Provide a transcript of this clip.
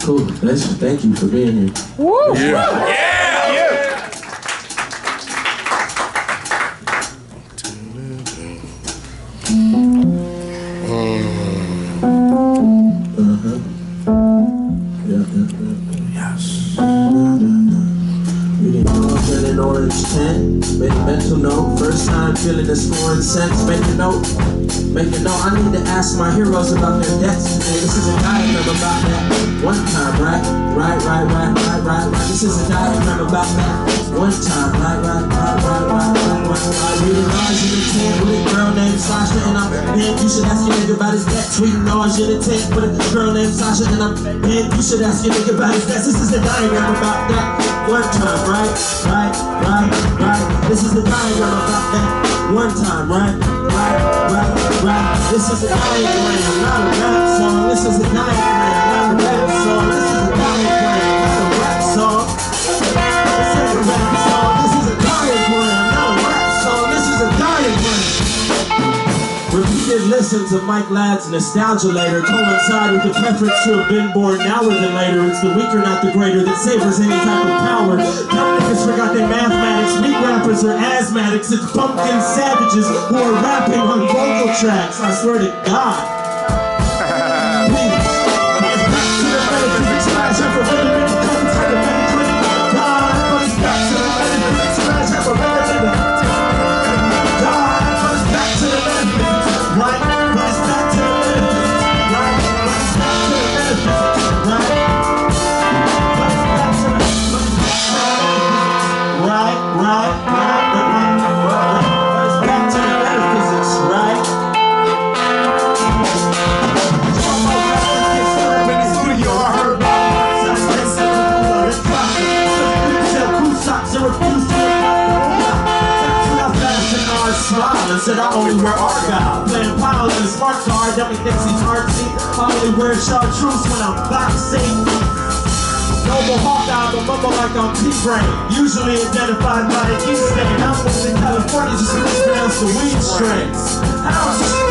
Cool. Thank you for being here. Woo! Yeah! An orange tent, made a mental note. First time feeling this foreign sense. Make a note. I need to ask my heroes about their debts today. This is a diagram about that one time, right? Right. This is a diagram about that one time, right? Reading Orange in the tent with a girl named Sasha, and I'm bent. You should ask your nigga about his debt. Tweeting Orange in the tent with a girl named Sasha, and I'm bent. You should ask your nigga about his debt. This is a diagram about that one time, right? This is the diagram about that one time, right? This is a diagram, not a rap song. This is a diagram, not a rap song. This is a diagram, not a rap song. This is a rap song. This is a diagram, not a rap song. This is a diagram. Repeated listens of Mike Ladd's Nostalgia Later coincide with the preference to have been born nower than later. It's the weaker, not the greater, that savors any type of power. Dumb niggas forgot their mathematics. Weak rappers are asthmatics. It's pumpkin savages who are rapping on vocal tracks. I swear to God. Please. It's back to the metaphysics class. I'm forbidden in the cousins like a medicine. God, but it's back to the metaphysics class. I'm forbidden in the God, but it's back to the metaphysics. Right, but it's back to the metaphysics. Right, but it's back to the metaphysics. Right, but it's back to the metaphysics. Right, but it's back to the metaphysics. Right. Said I only wear Argyle, playing Pile in a smart car, dummy thinks he's artsy. I only wear chartreuse when I'm boxing. Noble Hawkeye, but mumble like I'm T-Brain. Usually identified by the E stain. I'm moving to California just to mispronounce the weed strains. How